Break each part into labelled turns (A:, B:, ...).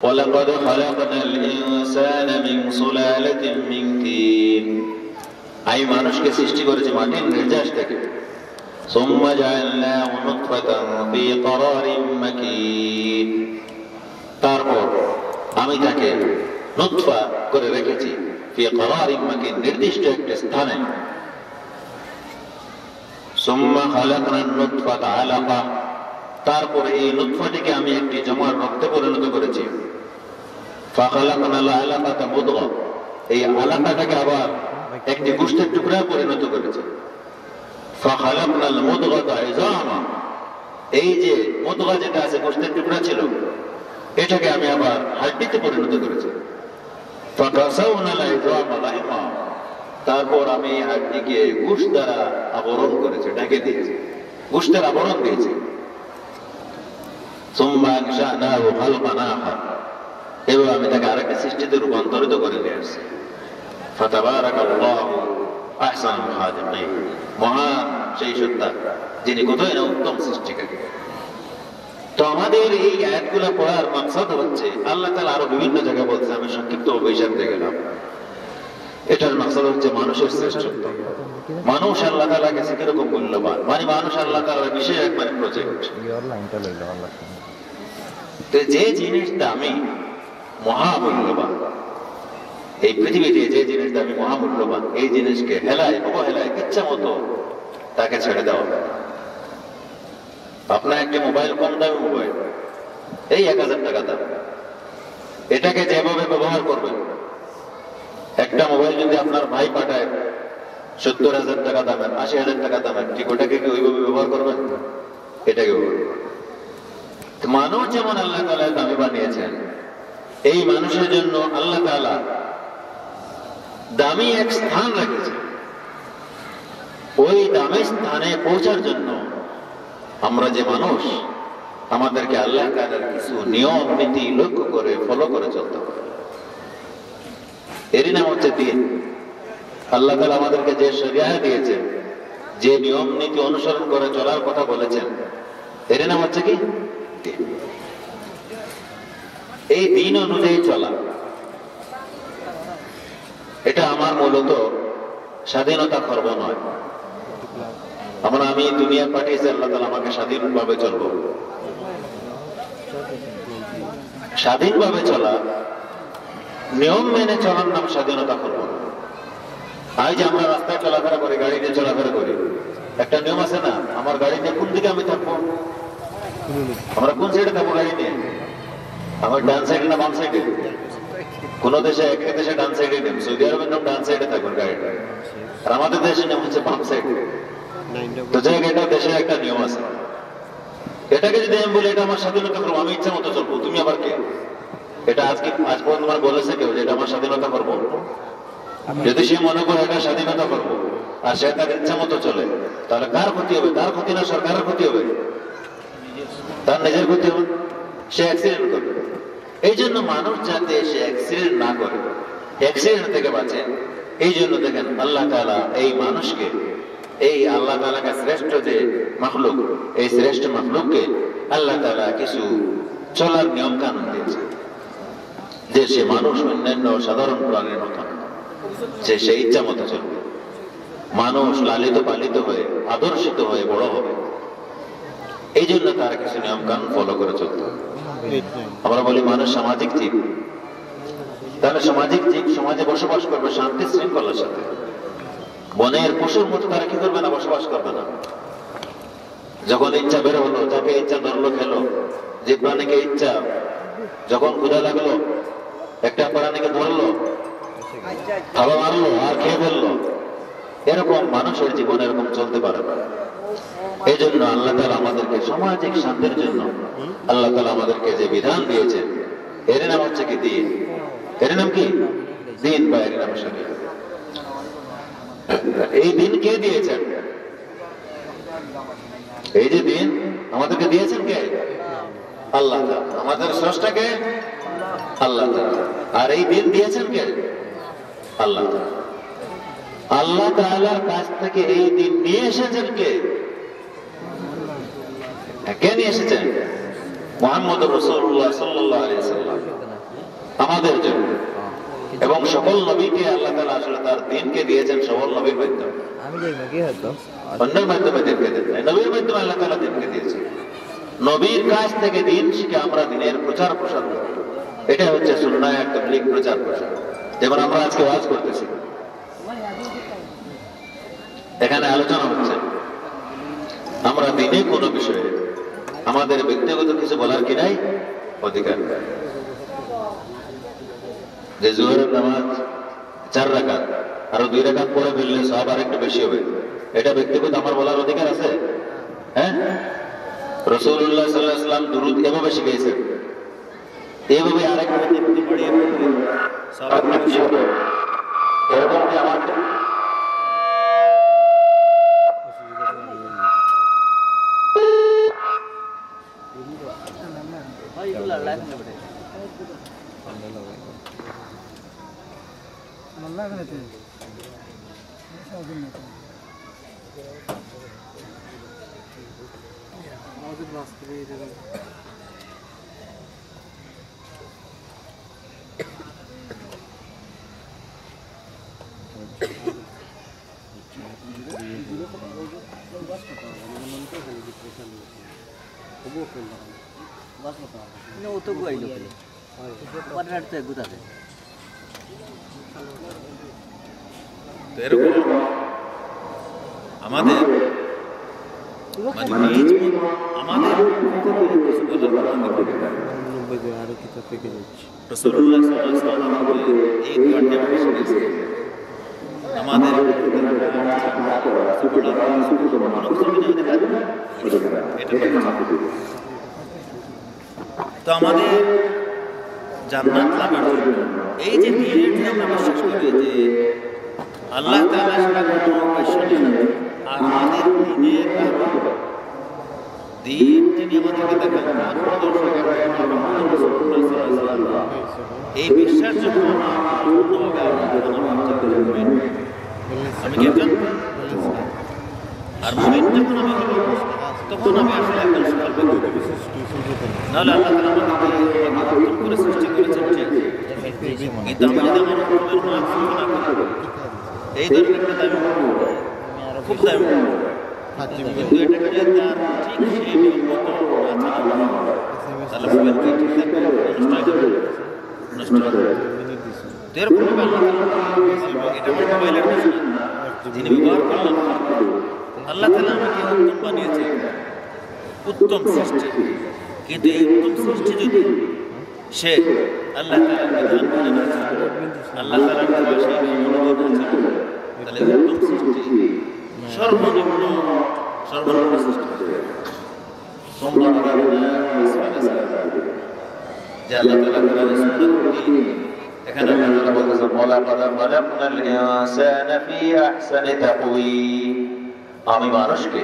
A: وَلَقَدْ خَلَقْنَا الْإِنسَانَ مِنْ سُلَالَةٍ مِنْ طِينٍ আমি মানুষকে সৃষ্টি করেছি মাটির নির্যাস থেকে। ثُمَّ جَعَلْنَاهُ نُطْفَةً فِي قَرَارٍ مَكِينٍ তারপর আমি তাকে নুতফা করে রেখেছি ফি قَرَارٍ مَكِينٍ নির্দিষ্ট একটা স্থানে। ثُمَّ خَلَقْنَا النُّطْفَةَ عَلَقَةً তারপরে এই নুতফাটিকে আমি একটি জমাট রক্তে পরিণত করেছি। فَخَلَقْنَا الْعَلَقَةَ مُضْغَةً এই আলাকাটাকে আবার একটি গোশতের টুকরায় পরিণত করেছে। فَخَلَقْنَا الْمُضْغَةَ عِظَامًا এই যে মুদগা যেটা আছে গোশতের টুকরা ছিল এটাকে আমি আবার হাড্ডিতে পরিণত করেছি। فَكَسَوْنَا الْعِظَامَ لَحْمًا তারপর আমি হাড্ডিকে গোশত দ্বারা আবরণ করেছি, ঢেকে দিয়েছি, গোশতের আবরণ দিয়েছি। ثُمَّ أَنشَأْنَاهُ خَلْقًا آخَرَ এবার আমি তাকে আরেকটা সৃষ্টিতে রূপান্তরিত করে নিয়ে আসছি। ফাতাবারাকাল্লাহু আহসানুল খালিকিন মহান সেই সত্তা যিনি কোথায় না উত্তম সৃষ্টিকারী। তো আমাদের এই আয়াতগুলো পড়ার মাকসাদ হচ্ছে আল্লাহ তাআলা আরো বিভিন্ন জায়গায় বলছে, আমি সংক্ষিপ্ত হিসাব দিয়ে গেলাম। এটার মাকসাদ হচ্ছে মানুষের শ্রেষ্ঠত্ব, মানুষ আল্লাহ তাআলার কাছে কিরকম মূল্যবান, মানে মানুষ আল্লাহ তাআলার বিশেষ একবারে প্রজেক্ট। তো যে জিনিস দামি মহামূল্যবান, এই পৃথিবীতে যে জিনিস দামি মহামূল্যবান এই জিনিসকে হেলায় অবহেলায় ইচ্ছা মতো তাকে ছেড়ে দেওয়া। আপনার একটি মোবাইল কম দামি মোবাইল, এই 1000 টাকা দাম, এটাকে যেভাবে ব্যবহার করবেন, একটা মোবাইল যদি আপনার ভাই পাঠায় 70,000 টাকা দামের, 80,000 টাকা দামের, ঠিক ওটাকে কি ওইভাবে ব্যবহার করবেন? এটাকে মানুষ যেমন আল্লাহ তাআলা দামি বানিয়েছেন, এই মানুষের জন্য আল্লাহ তাআলা দামি এক স্থান রেখেছে। ওই দামি স্থানে পৌঁছার জন্য আমরা যে মানুষ, আমাদেরকে আল্লাহ তাআলার কিছু নিয়ম নীতি লক্ষ্য করে ফলো করে চলতে হবে। এরই নাম হচ্ছে দিন। আল্লাহ তাআলা আমাদেরকে যে শরিয়াহ দিয়েছেন, যে নিয়ম নীতি অনুসরণ করে চলার কথা বলেছেন, এর নাম হচ্ছে কি? এই দিন অনুযায়ী চলা, এটা আমার মূলত স্বাধীনতা খর্ব নয়। আমি দুনিয়া পাঠিয়েছি আল্লাহ তাআলা আমাকে স্বাধীনভাবে চলবো। স্বাধীনভাবে চলা, নিয়ম মেনে চলার নাম স্বাধীনতা খর্ব না। আজ যে আমরা রাস্তায় চলাফেরা করি, গাড়ি নিয়ে চলাফেরা করি, একটা নিয়ম আছে না, আমার গাড়ি নিয়ে কোন দিকে আমি থাকবো, আমরা কোন সাইডে থাকবো গাড়ি নিয়ে, আমার ডান সাইডে না বাম সাইডে? কোন দেশে, একটা দেশে ডান সাইডে নেব, সৌদি আরবের নাম ডান সাইডে থাকবেন গাড়িটা, আর আমাদের দেশের নাম হচ্ছে বাম সাইডে। তো জায়গাটা দেশের একটা নিয়ম আছে, এটাকে যদি আমি বলি এটা আমার স্বাধীনতা করবো, আমি ইচ্ছা মতো চলবো, তুমি আবার কে? এটা আজ পর্যন্ত তোমার বলেছে কেউ যে এটা আমার স্বাধীনতা করবো? যদি সে মনে করে এটা স্বাধীনতা করবো আর সে তার ইচ্ছা মতো চলে, তাহলে কার ক্ষতি হবে? তার ক্ষতি না সরকারের ক্ষতি হবে? তার নিজের ক্ষতি হবে, সে অ্যাক্সিডেন্ট করবে। এই জন্য মানুষ যাতে সে অ্যাক্সিডেন্ট না করে, অ্যাক্সিডেন্ট থেকে বাঁচে, এই জন্য দেখেন আল্লাহ তাআলা এই মানুষকে, এই আল্লাহ তাআলাকে শ্রেষ্ঠ যে মাখলুক, এই শ্রেষ্ঠ মাখলুককে আল্লাহ তাআলা কিছু চলার নিয়ম কানুন দিয়েছে, যে সে মানুষ অন্যান্য সাধারণ প্রাণীর মতো যে সে ইচ্ছা মতো চলবে। মানুষ লালিত পালিত হয়ে আদর্শিত হয়ে বড় হবে, এই জন্য তার কিছু নিয়ম কানুন ফলো করে চলতে হবে। আমরা বলি মানুষ সামাজিক জীব, তাহলে সামাজিক জীব সমাজে বসবাস করবে শান্তি শৃঙ্খলার সাথে। বনের পশুর মতো তারা কি করবে না? বসবাস করবে না। যখন ইচ্ছা বের হলো, যাকে ইচ্ছা ধরলো খেলো, যে প্রাণীকে ইচ্ছা, যখন ক্ষুধা লাগলো একটা প্রাণীকে ধরলো, থাবা মারলো আর খেয়ে ফেললো, এরকম মানুষের জীবন এরকম চলতে পারে না। এই জন্য আল্লাহ তাআলা আমাদেরকে সামাজিক শান্তির জন্য আল্লাহ তাআলা আমাদেরকে যে বিধান দিয়েছেন, এর নাম হচ্ছে কি? দিন। এর নাম কি? দিন, বা এর নাম শরীয়ত। এই দিন কে দিয়েছেন? এই যে দিন আমাদেরকে দিয়েছেন কে? আল্লাহ তাআলা। আমাদের স্রষ্টাকে আল্লাহ তাআলা। আর এই দিন দিয়েছেন কে? আল্লাহ তাআলা। আল্লাহ তাআলার কাছ থেকে এই দিন নিয়ে এসেছেন কে? কে নিয়ে এসেছেন? মুহাম্মদ রাসূলুল্লাহ সাল্লাল্লাহু আলাইহি ওয়াসাল্লাম। আমাদের জন্য। এবং সকল নবীকে আল্লাহ তাআলা আসলে তার দ্বীনকে দিয়েছেন সকল নবীর মাধ্যমে, অন্য মাধ্যমে দ্বীনকে দেন নাই, নবীর মাধ্যমে আল্লাহ তাআলা দ্বীনকে দিয়েছেন। নবীর কাছ থেকে দ্বীন শিখে আমরা দ্বীনের প্রচার প্রসার করি, এটা হচ্ছে সুন্নাহ তাবলীগ প্রচার প্রসার। যেমন আমরা আজকে ওয়াজ করতেছি, এখানে আলোচনা হচ্ছে, আমরা দ্বীনে কোনো বিষয়ে আমাদের ব্যক্তিগত কিছু বলার কি নাই? অধিকার। যে জোহরের নামাজ 4 রাকাত আরো 2 রাকাত পরে ফেললে সওয়াব আরেকটু বেশি হবে, এটা ব্যক্তিগত আমার বলার অধিকার আছে? হ্যাঁ, রাসূলুল্লাহ সাল্লাল্লাহু আলাইহি ওয়াসাল্লাম দুরূদ এভাবে শিখিয়েছেন, এইভাবে আরেকটু বাড়িয়ে সওয়াব বেশি হবে, এরকম কি আমার আমাদের তো আমাদের জান্নাত লাভের জন্য এই যে দ্বীনের যে আমরা বিশ্বাস করি যে আল্লাহ তাআলা ছাড়া কোনো উপাস্য নেই, আর আমাদের দ্বীনের দ্বীন যিনি আমাদেরকে দেখান এই বিশ্বাস যখন আমি কি একজন আর মুমিন যখন আমি হব তখন আমি আসলে একজন সফল ব্যক্তি। নাহলে আল্লাহ তাআলা আমাকে নতুন করে সৃষ্টি করেছেন ঠিক, কিন্তু আমি যদি আমার রূপের নাম শুনে না করি, এই ধরনের একটা দাবি খুব দাবি, কিন্তু এটাকে যদি তার ঠিক সেই নিয়ম মতো তাহলে মোবাইলকে ঠিক থাকবে, নষ্ট হবে। এরকম আল্লাহ এটা আমার মোবাইলের কাছে যিনি ব্যবহার করলাম, আল্লাহ তাআলা আমাকে উত্তম বানিয়েছে, উত্তম সৃষ্টি, কিন্তু এই উত্তম সৃষ্টি যদি সে আল্লাহ তাআলার বিধান মেনে না চলে, আল্লাহ তাআলার দেওয়া সেই নিয়ম অনুযায়ী না চলে, তাহলে উত্তম সৃষ্টি সর্বনিম্ন সৃষ্টি যে আল্লাহ তাআলা কোরআনে সুন্নাহ এখানে আল্লাহ বলতেছেন ওয়ালাকাদ খালাকনাল ইনসানা ফি আহসানি তাকওয়িম, আমি মানুষকে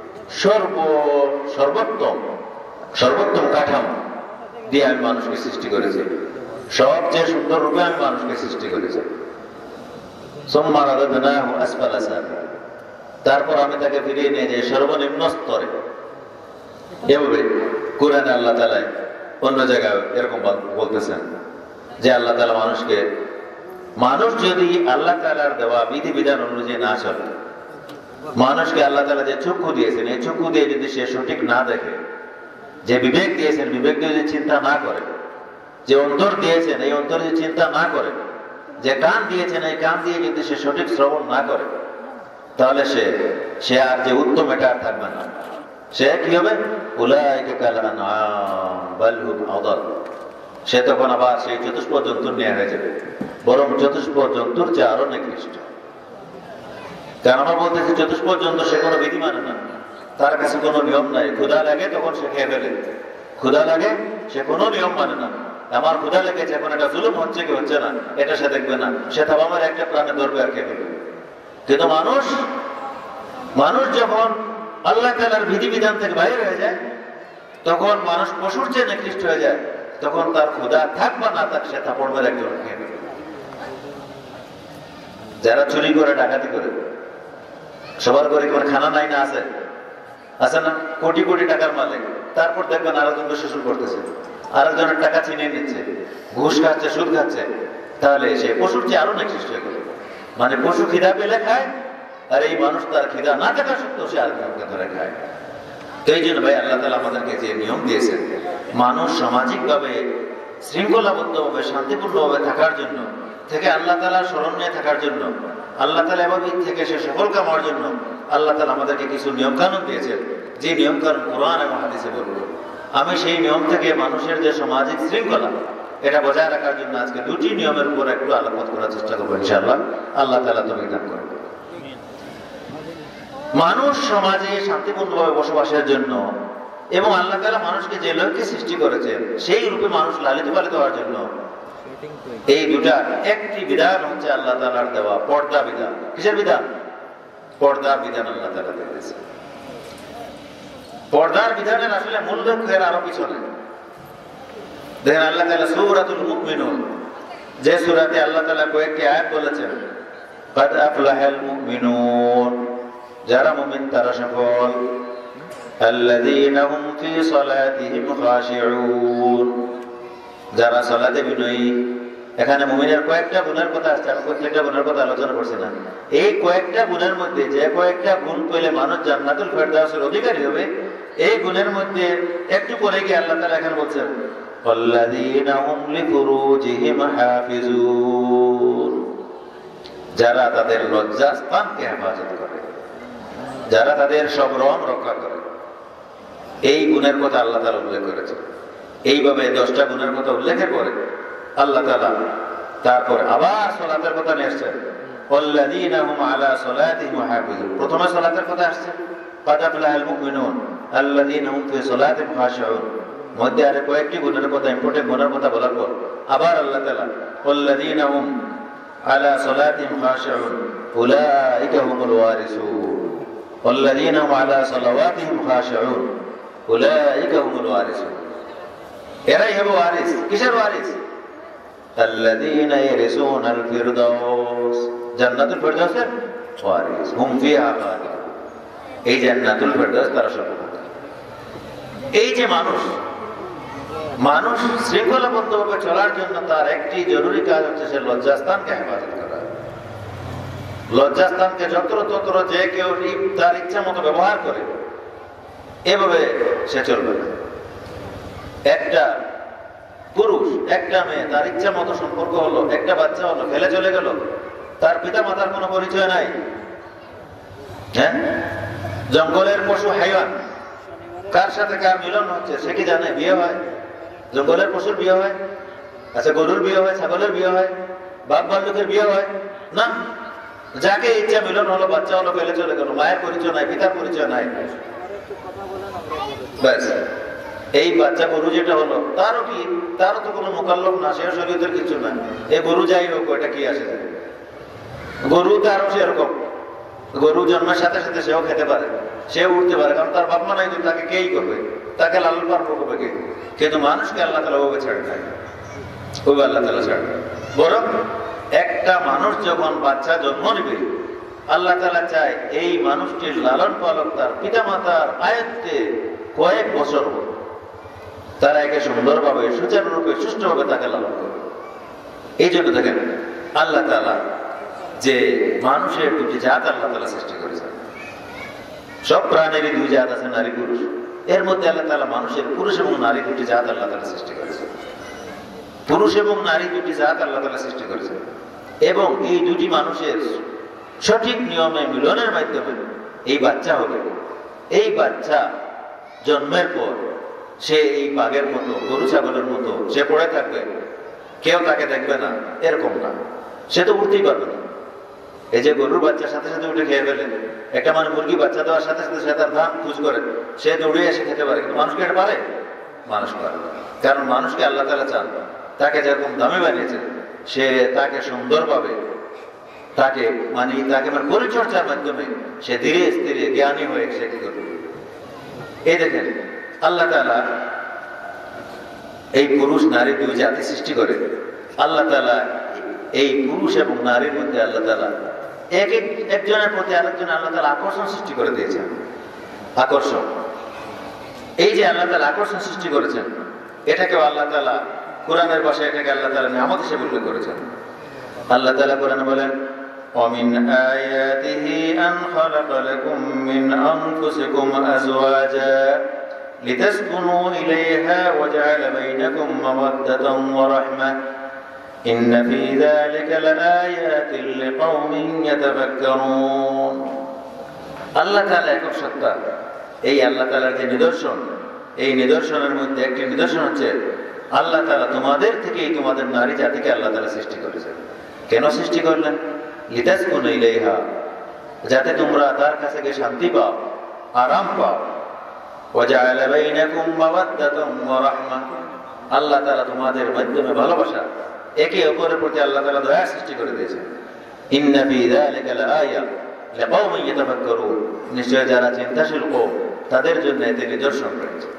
A: সর্বোত্তম কাঠামো দিয়ে আমি মানুষকে সৃষ্টি করেছি, সবচেয়ে সুন্দর রূপে আমি মানুষকে সৃষ্টি করেছি। সুম্মা রাদাদনাহু আসফালা সাফিলিন, তারপর আমি তাকে ফিরিয়ে নিয়ে যাই সর্বনিম্ন স্তরে। এভাবে কোরআনে আল্লাহ তাআলা অন্য জায়গায় এরকম বলতেছেন যে আল্লাহ তাআলা মানুষ যদি আল্লাহ তাআলার দেওয়া বিধিবিধান অনুযায়ী না চলে, মানুষকে আল্লাহ তাআলা যে চক্ষু দিয়েছেন, এই চক্ষু দিয়ে যদি সে সঠিক না দেখে, যে বিবেক দিয়েছেন বিবেক দিয়ে যদি চিন্তা না করে, যে অন্তর দিয়েছেন এই অন্তর যদি চিন্তা না করে, যে কান দিয়েছেন এই কান দিয়ে যদি সে সঠিক শ্রবণ না করে, তাহলে সে আর যে উত্তম এটা আর থাকবে না। সে কি হবে? উলাইকা কাল আনআম বাল হুম আদাল, সে তখন আবার সেই চতুষ্পদ জন্তুর নিয়ে হয়ে যাবে, বরং চতুষ্পদ জন্তুর চেয়ে আরো নিকৃষ্ট। কারণ আমরা বলতেছি চতুষ্পদ জন্তু সে কোনো বিধি মানে না, তার কাছে কোনো নিয়ম নাই, ক্ষুধা লাগে তখন সে খেয়ে ফেলে, ক্ষুধা লাগে সে কোনো নিয়ম মানে না। আমার ক্ষুধা লেগেছে, এখন এটা জুলুম হচ্ছে কি হচ্ছে না এটা সে দেখবে না, সে তাও আমার একটা প্রাণে ধরবে আর খেয়ে ফেলবে। কিন্তু মানুষ যখন আল্লাহ তাআলার বিধিবিধান থেকে বাইরে হয়ে যায়, তখন মানুষ পশুর চেয়ে নিকৃষ্ট হয়ে যায়, তখন তার ক্ষুধা থাক বা না থাক সে থাপড় মেরে একজন খেয়ে ফেলবে। যারা চুরি করে ডাকাতি করে, সবার ঘরে কোনো খানা নাই না আছে না, কোটি কোটি টাকার মালিক, তারপর দেখবেন আরো দুটো শ্বশুর করতেছে, আরেকজনের টাকা ছিনিয়ে নিচ্ছে, ঘুষ খাচ্ছে, সুদ খাচ্ছে, তাহলে সে পশুর চেয়ে আরো নেকি সৃষ্টি করে। মানে পশু খিদা পেলে খায়, আর এই মানুষ তার খিদা না থাকা সত্ত্বেও সে আরেকজনকে ধরে খায়। তো এই জন্য ভাই আল্লাহ তাআলা আমাদেরকে যে নিয়ম দিয়েছেন, মানুষ সামাজিক ভাবে শৃঙ্খলাবদ্ধভাবে শান্তিপূর্ণভাবে থাকার জন্য, থেকে আল্লাহ তাআলার স্মরণ নিয়ে থাকার জন্য, আল্লাহ তাআলা ইবাদত থেকে সে সফল কামার জন্য আল্লাহ তাআলা আমাদেরকে কিছু নিয়ম কানুন দিয়েছেন, যে নিয়ম কানুন কোরআন এবং হাদিসে বলবো। আমি সেই নিয়ম থেকে মানুষের যে সামাজিক শৃঙ্খলা এটা বজায় রাখার জন্য আজকে দুটি নিয়মের উপর একটু আলোকপাত করার চেষ্টা করবো ইনশাআল্লাহ। আল্লাহ তাআলা তৌফিক দান করুন। মানুষ সমাজে শান্তিপূর্ণভাবে বসবাসের জন্য এবং আল্লাহ তাআলা মানুষকে যে লক্ষ্যে সৃষ্টি করেছেন সেই রূপে মানুষ লালিত পালিত হওয়ার জন্য এই দুটা একটি বিধান হচ্ছে আল্লাহ তাআলার দেওয়া পর্দা বিধান। কিসের বিধান? পর্দা বিধান আল্লাহ তাআলা দিয়েছেন। পর্দার বিধানের আসলে মূল লক্ষ্য এর আরো পিছনে। দেখেন আল্লাহ তাআলা সূরাতুল মুমিনুন, যে সূরাতে আল্লাহ তাআলা কয়েকটি আয়াত বলেছেন, কাদ আফলাহাল মুমিনুন, যারা মুমিন তারা সফল, আল্লাযীনা হুম ফী সালাতিহিম খাশিউন, যারা সালাতে বিনয়ী। এখানে মুমিনের কয়েকটা গুণের কথা আসছে, আমি প্রত্যেকটা গুণের কথা আলোচনা করছি না। এই কয়েকটা গুণের মধ্যে যে কয়েকটা গুণ পেলে মানুষ জান্নাতুল ফেরদাউসের অধিকারী হবে, এই গুণের মধ্যে একটু পরে গিয়ে আল্লাহ তাআলা এখানে বলছেন, আল্লাযীনা হুম লিফুরুজিহিম হাফিজুন, যারা তাদের লজ্জাস্থানকে হেফাজত করে, যারা তাদের সব রং রক্ষা করে। এই গুণের কথা আল্লাহ তাআলা উল্লেখ করেছেন। এইভাবে 10টা গুণের কথা উল্লেখের পরে আল্লাহ তাআলা তারপর আবার সালাতের কথা নিয়ে আসছেন, আল্লাযীনা হুম আলা সালাতিহিম হাফিজুন। প্রথমে সালাতের কথা আসছে, কাদ আফলাহাল মুমিনুন আল্লাযীনা হুম ফী সালাতিহিম খাশিউন। মধ্যে আরে কয়েকটি গুণের কথা, ইম্পর্টেন্ট গুণের কথা বলার পর আবার আল্লাহ তাআলা আল্লাযীনা হুম আলা সালাতিহিম খাশিউন উলাইকা হুমুল ওয়ারিসুন, আল্লাযীনা হুম আলা সালাওয়াতিহিম খাশিউন উলাইকা হুমুল ওয়ারিসুন। এরাই হবে ওয়ারিস। কিসের ওয়ারিস? আল্লাযীনা ইয়ারিসুনাল ফিরদাউস, জান্নাতুল ফিরদাউসের ওয়ারিস। হুম ফিহা খালিদুন, এই জান্নাতুল ফিরদাউস তারা সফল। এই যে মানুষ শৃঙ্খলাবদ্ধভাবে চলার জন্য তার একটি জরুরি কাজ হচ্ছে সে লজ্জাস্থানকে হেফাজত করা। লজ্জাস্থানকে যত্র যে কেউ তার ইচ্ছা মতো ব্যবহার করে, এভাবে সে চলবে না। একটা পুরুষ একটা মেয়ে তার ইচ্ছা মতো সম্পর্ক হলো, একটা বাচ্চা হলো, ফেলে চলে গেল, তার পিতা মাতার কোনো পরিচয় নাই। হ্যাঁ, জঙ্গলের পশু হাইওয়ান কার সাথে কার মিলন হচ্ছে সে কি জানে? বিয়ে হয়, জঙ্গলের পশুর বিয়ে হয়, আচ্ছা গরুর বিয়ে হয়, ছাগলের বিয়ে হয়, বাপ ভাল্লুকের বিয়ে হয় না। যাকে ইচ্ছা মিলন হলো, বাচ্চা হলো, ফেলে চলে গেল, মায়ের পরিচয় নাই, পিতার পরিচয় নাই, ব্যাস। এই বাচ্চা গরু যেটা হলো তারও তো কোনো মোকাল্লফ না, সে শরীয়তের কিছু না। এই গরু যাই হোক, ওটা কি আসে? গরু তারও সেরকম, গরু জন্মের সাথে সাথে সেও খেতে পারে, সেও উঠতে পারে, কারণ তার বাপ মা নাই, তাকে কেই করবে, তাকে লালন পালন করবে কে? কিন্তু মানুষকে আল্লাহ তাআলা ওভাবে ছাড়ে নাই, ওইভাবে আল্লাহ তাআলা ছাড়ে। বরং একটা মানুষ যখন বাচ্চা জন্ম নেবে, আল্লাহ তাআলা চায় এই মানুষটির লালন পালন তার পিতা মাতার আয়ত্তে কয়েক বছর তারা একে সুন্দরভাবে সুচারুরূপে সুষ্ঠুভাবে তাকে লালন করবে। এই জন্য দেখেন আল্লাহ তাআলা যে মানুষের দুটি জাত আল্লাহ তাআলা সৃষ্টি করেছেন। সব প্রাণেরই দুই জাত আছে, নারী পুরুষ। এর মধ্যে আল্লাহ তাআলা মানুষের পুরুষ এবং নারী দুটি জাত আল্লাহ তাআলা সৃষ্টি করেছেন। পুরুষ এবং নারী দুটি জাত আল্লাহ তাআলা সৃষ্টি করেছেন, এবং এই দুটি মানুষের সঠিক নিয়মে মিলনের মাধ্যমে এই বাচ্চা হবে। এই বাচ্চা জন্মের পর সে এই বাঘের মতো, গরু ছাগলের মতো সে পড়ে থাকবে, কেউ তাকে দেখবে না, এরকম না। সে তো উঠতেই পারবে না। এই যে গরুর বাচ্চার সাথে সাথে উঠে খেয়ে ফেলে, একটা মানুষ মুরগি বাচ্চা দেওয়ার সাথে সাথে সে তার ধান খুঁজ করে, সে দৌড়ে এসে খেতে পারে, কিন্তু মানুষকে এটা পারে? মানুষ পারে। কারণ মানুষকে আল্লাহ তাআলা চান, তাকে যেরকম দামে বানিয়েছেন, সে তাকে সুন্দরভাবে তাকে পরিচর্যার মাধ্যমে সে ধীরে স্থিরে জ্ঞানী হয়ে সে কি করবে। এই দেখেন আল্লাহ তাআলা এই পুরুষ নারী দুই জাতি সৃষ্টি করে। আল্লাহ তাআলা এই পুরুষ এবং নারীর মধ্যে আল্লাহ তাআলা একজনের প্রতি আরেকজন আল্লাহ তাআলা আকর্ষণ সৃষ্টি করে দিয়েছেন। আকর্ষণ, এই যে আল্লাহ তাআলা আকর্ষণ সৃষ্টি করেছেন, এটাকেও আল্লাহ তাআলা কোরআনের ভাষায় এটাকে আল্লাহ তাআলা নিয়ামত হিসেবে উল্লেখ করেছেন। আল্লাহ তাআলা কোরআনে বলেন, وَمِنْ آيَاتِهِ أَنْ خَلَقَ لَكُم مِّنْ أَنفُسِكُمْ أَزْوَاجًا لِتَسْكُنُوا إِلَيْهَا وَجَعَلَ بَيْنَكُم مَّوَدَّةً وَرَحْمَةً إِنَّ فِي ذَلِكَ لَآيَاتٍ لِقَوْمٍ يَتَفَكَّرُونَ। আল্লাহ তাআলা একক সত্তা। এই আল্লাহ তাআলার যে নিদর্শন, এই নিদর্শনের মধ্যে একটি নিদর্শন হচ্ছে আল্লাহ তাআলা তোমাদের থেকেই তোমাদের নারী জাতিকে আল্লাহ তাআলা সৃষ্টি করেছেন। কেন সৃষ্টি করলেন? লিতাসকুনু ইলাইহা, যাতে তোমরা তার কাছে গিয়ে শান্তি পাও, আরাম পাও। ওয়াজআলা বাইনাকুম মাওয়াদ্দাতান ওয়া রাহমা, আল্লাহ তাআলা তোমাদের মাধ্যমে ভালোবাসা, একে অপরের প্রতি আল্লাহ তাআলা দয়া সৃষ্টি করে দিয়েছেন। ইন্না ফি যালিকা লাআয়া লিকাওমিন ইয়াতাফাক্কারুন, নিশ্চয় যারা চিন্তাশীল কওম তাদের জন্য এতে নিদর্শন রয়েছে।